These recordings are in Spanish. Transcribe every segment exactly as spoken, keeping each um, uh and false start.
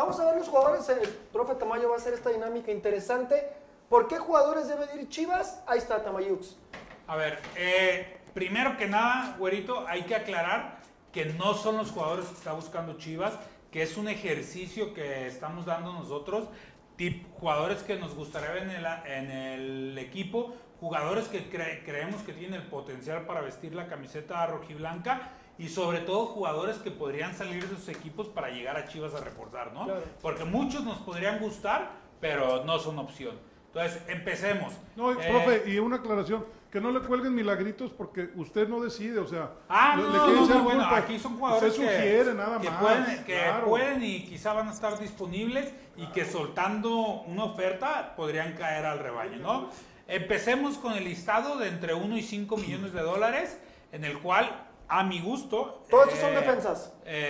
vamos a ver los jugadores. El profe Tamayo va a hacer esta dinámica interesante. ¿Por qué jugadores debe de ir Chivas? Ahí está Tamayux. A ver, eh, primero que nada, güerito, hay que aclarar que no son los jugadores que está buscando Chivas, que es un ejercicio que estamos dando nosotros, tip, jugadores que nos gustaría ver en el, en el equipo, jugadores que cre, creemos que tienen el potencial para vestir la camiseta rojiblanca y sobre todo jugadores que podrían salir de sus equipos para llegar a Chivas a reforzar, ¿no? Claro. Porque muchos nos podrían gustar, pero no son opción. Entonces, empecemos. No, eh, profe, y una aclaración, que no le cuelguen milagritos porque usted no decide, o sea... Ah, le, no, le no, no, bueno, aquí son jugadores usted sugiere, que, nada que, más, pueden, que claro. pueden y quizá van a estar disponibles y claro. que soltando una oferta podrían caer al rebaño, ¿no? Empecemos con el listado de entre uno y cinco millones de dólares, en el cual, a mi gusto... ¿Todos estos eh, son defensas?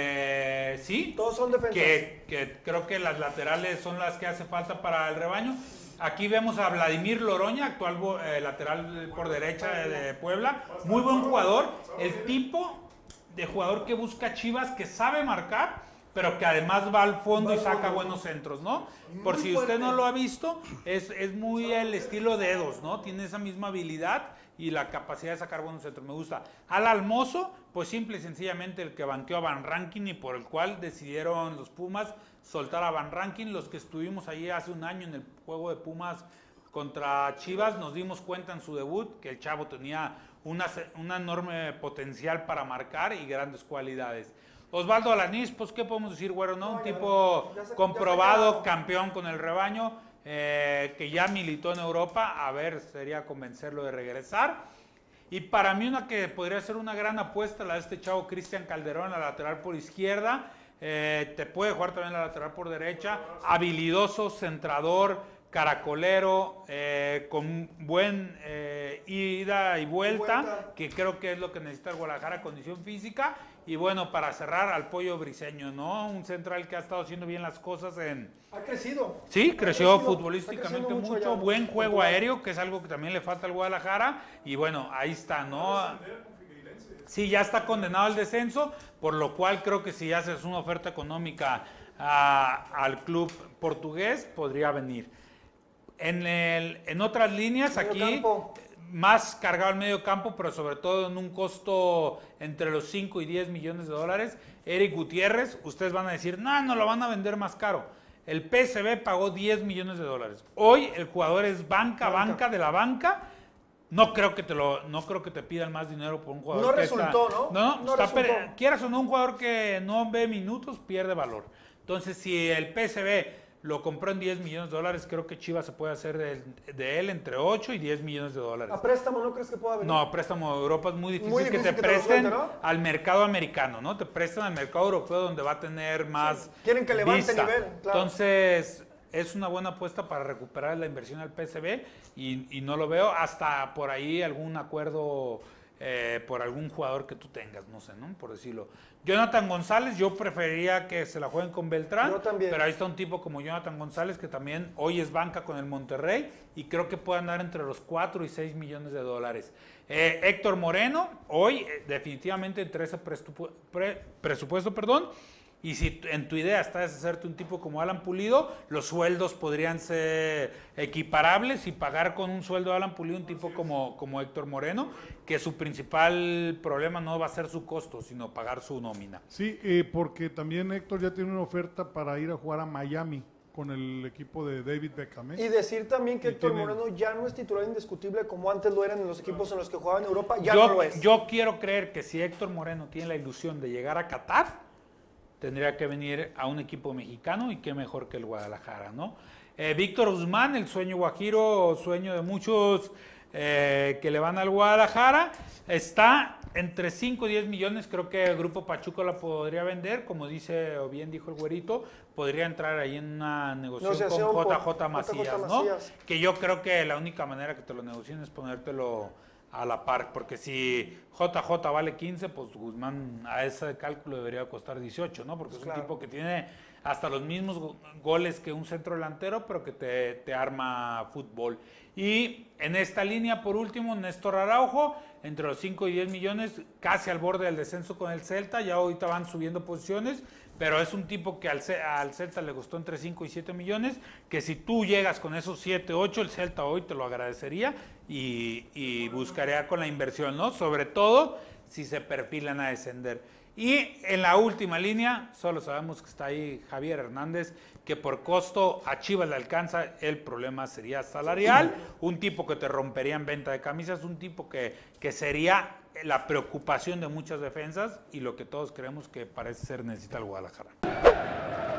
Eh, sí. Todos son defensas. Que, que creo que las laterales son las que hace falta para el rebaño. Aquí vemos a Vladimir Loroña, actual eh, lateral por derecha de, de Puebla. Muy buen jugador. El tipo de jugador que busca Chivas, que sabe marcar, pero que además va al fondo y saca buenos centros, ¿no? Por si usted no lo ha visto, es, es muy el estilo dedos, ¿no? Tiene esa misma habilidad y la capacidad de sacar buenos centros. Me gusta. Al Almozo, pues simple y sencillamente el que banqueó a Van Rankin y por el cual decidieron los Pumas soltar a Van Rankin. Los que estuvimos allí hace un año en el juego de Pumas contra Chivas, nos dimos cuenta en su debut que el chavo tenía una, una enorme potencial para marcar y grandes cualidades. Osvaldo Alanís, pues qué podemos decir, güero, ¿no? Un tipo comprobado, campeón con el rebaño, eh, que ya militó en Europa, a ver, sería convencerlo de regresar. Y para mí una que podría ser una gran apuesta, la de este chavo Cristian Calderón, la lateral por izquierda, eh, te puede jugar también la lateral por derecha, habilidoso, centrador, caracolero, eh, con buen eh, ida y vuelta, y vuelta, que creo que es lo que necesita el Guadalajara, condición física. Y bueno, para cerrar, al Pollo Briseño, ¿no? Un central que ha estado haciendo bien las cosas en... Ha crecido. Sí, creció ha crecido, futbolísticamente mucho, mucho allá, buen juego aéreo, que es algo que también le falta al Guadalajara. Y bueno, ahí está, ¿no? Sí, ya está condenado al descenso, por lo cual creo que si haces una oferta económica a, al club portugués, podría venir. En, el, en otras líneas, aquí... Campo. Más cargado al medio campo, pero sobre todo en un costo entre los cinco y diez millones de dólares. Eric Gutiérrez, ustedes van a decir, no, no lo van a vender más caro. El P S V pagó diez millones de dólares. Hoy el jugador es banca, banca, banca de la banca. No creo que te lo, no creo que te pidan más dinero por un jugador no que resultó, está, ¿no? No, no está, resultó. Quieras o no, un jugador que no ve minutos pierde valor. Entonces, si el P S V lo compró en diez millones de dólares, creo que Chivas se puede hacer de, de él entre ocho y diez millones de dólares. ¿A préstamo no crees que pueda venir? No, a préstamo de Europa es muy difícil, muy difícil que te que presten te suelte, ¿no? al mercado americano, ¿no? Te prestan al mercado europeo donde va a tener más sí. Quieren que levante vista. nivel, claro. Entonces, es una buena apuesta para recuperar la inversión al P S V y, y no lo veo hasta por ahí algún acuerdo eh, por algún jugador que tú tengas, no sé, ¿no? Por decirlo. Jonathan González, yo preferiría que se la jueguen con Beltrán, yo también. Pero ahí está un tipo como Jonathan González que también hoy es banca con el Monterrey y creo que puede andar entre los cuatro y seis millones de dólares. Eh, Héctor Moreno, hoy eh, definitivamente entre ese presupu pre presupuesto, perdón, y si en tu idea está deshacerte un tipo como Alan Pulido, los sueldos podrían ser equiparables y pagar con un sueldo de Alan Pulido un tipo como, como Héctor Moreno, que su principal problema no va a ser su costo, sino pagar su nómina. Sí, eh, porque también Héctor ya tiene una oferta para ir a jugar a Miami con el equipo de David Beckham. ¿eh? Y decir también que y Héctor tiene... Moreno ya no es titular indiscutible como antes lo eran en los equipos en los que jugaba en Europa, ya yo, no lo es. Yo quiero creer que si Héctor Moreno tiene la ilusión de llegar a Qatar, tendría que venir a un equipo mexicano y qué mejor que el Guadalajara, ¿no? Eh, Víctor Guzmán, el sueño guajiro, sueño de muchos eh, que le van al Guadalajara, está entre cinco y diez millones, creo que el Grupo Pachuca la podría vender, como dice o bien dijo el güerito, podría entrar ahí en una negociación, negociación con J J Macías, J J ¿no? Macías. Que yo creo que la única manera que te lo negocien es ponértelo a la par, porque si J J vale quince, pues Guzmán a ese cálculo debería costar dieciocho, ¿no? Porque es claro. un tipo que tiene hasta los mismos go goles que un centro delantero, pero que te, te arma fútbol. Y en esta línea, por último, Néstor Araujo, entre los cinco y diez millones, casi al borde del descenso con el Celta, ya ahorita van subiendo posiciones, pero es un tipo que al, al Celta le costó entre cinco y siete millones, que si tú llegas con esos siete, ocho, el Celta hoy te lo agradecería y, y buscaría con la inversión, ¿no? Sobre todo si se perfilan a descender. Y en la última línea, solo sabemos que está ahí Javier Hernández, que por costo a Chivas le alcanza, el problema sería salarial, un tipo que te rompería en venta de camisas, un tipo que, que sería la preocupación de muchas defensas y lo que todos creemos que parece ser necesita el Guadalajara.